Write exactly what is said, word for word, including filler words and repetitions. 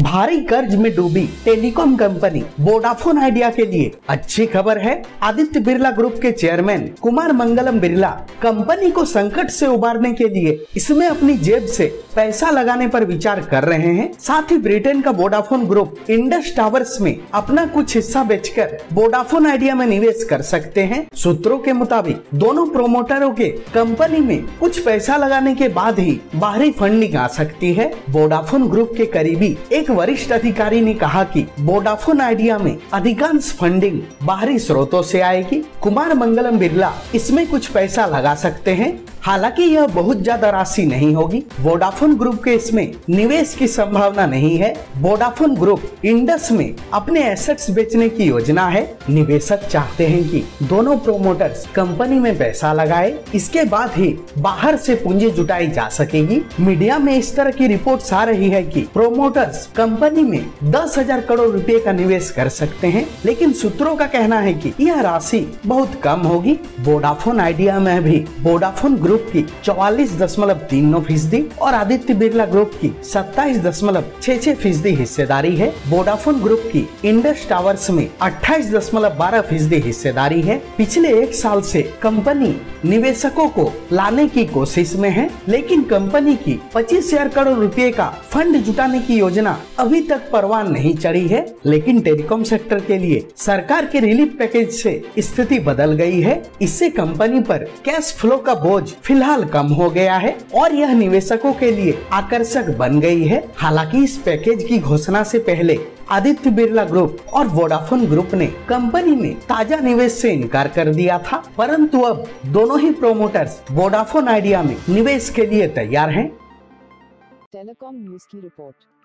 भारी कर्ज में डूबी टेलीकॉम कंपनी वोडाफोन आइडिया के लिए अच्छी खबर है। आदित्य बिरला ग्रुप के चेयरमैन कुमार मंगलम बिरला कंपनी को संकट से उबारने के लिए इसमें अपनी जेब से पैसा लगाने पर विचार कर रहे हैं। साथ ही ब्रिटेन का वोडाफोन ग्रुप इंडस टावर्स में अपना कुछ हिस्सा बेचकर वोडाफोन आइडिया में निवेश कर सकते हैं। सूत्रों के मुताबिक दोनों प्रोमोटरों के कंपनी में कुछ पैसा लगाने के बाद ही बाहरी फंडिंग आ सकती है। वोडाफोन ग्रुप के करीबी एक वरिष्ठ अधिकारी ने कहा कि वोडाफोन आइडिया में अधिकांश फंडिंग बाहरी स्रोतों से आएगी। कुमार मंगलम बिरला इसमें कुछ पैसा लगा सकते हैं, हालांकि यह बहुत ज्यादा राशि नहीं होगी। वोडाफोन ग्रुप के इसमें निवेश की संभावना नहीं है। वोडाफोन ग्रुप इंडस में अपने एसेट्स बेचने की योजना है। निवेशक चाहते हैं कि दोनों प्रोमोटर्स कंपनी में पैसा लगाए, इसके बाद ही बाहर से पूंजी जुटाई जा सकेगी। मीडिया में इस तरह की रिपोर्ट्स आ रही है कि प्रोमोटर्स कंपनी में दस हजार करोड़ रुपए का निवेश कर सकते हैं, लेकिन सूत्रों का कहना है कि यह राशि बहुत कम होगी। वोडाफोन आइडिया में भी वोडाफोन ग्रुप की चौवालीस दशमलव तीन नौ फीसदी और आदित्य बिरला ग्रुप की सत्ताईस दशमलव छह छह फीसदी हिस्सेदारी है। वोडाफोन ग्रुप की इंडस टावर्स में अट्ठाईस दशमलव बारह फीसदी हिस्सेदारी है। पिछले एक साल से कंपनी निवेशकों को लाने की कोशिश में है, लेकिन कंपनी की पच्चीस हजार करोड़ रुपए का फंड जुटाने की योजना अभी तक परवान नहीं चढ़ी है। लेकिन टेलीकॉम सेक्टर के लिए सरकार के रिलीफ पैकेज से स्थिति बदल गई है। इससे कंपनी पर कैश फ्लो का बोझ फिलहाल कम हो गया है और यह निवेशकों के लिए आकर्षक बन गई है। हालांकि इस पैकेज की घोषणा से पहले आदित्य बिरला ग्रुप और वोडाफोन ग्रुप ने कंपनी में ताजा निवेश से इनकार कर दिया था, परंतु अब दोनों ही प्रोमोटर्स वोडाफोन आइडिया में निवेश के लिए तैयार हैं। टेलीकॉम न्यूज की रिपोर्ट।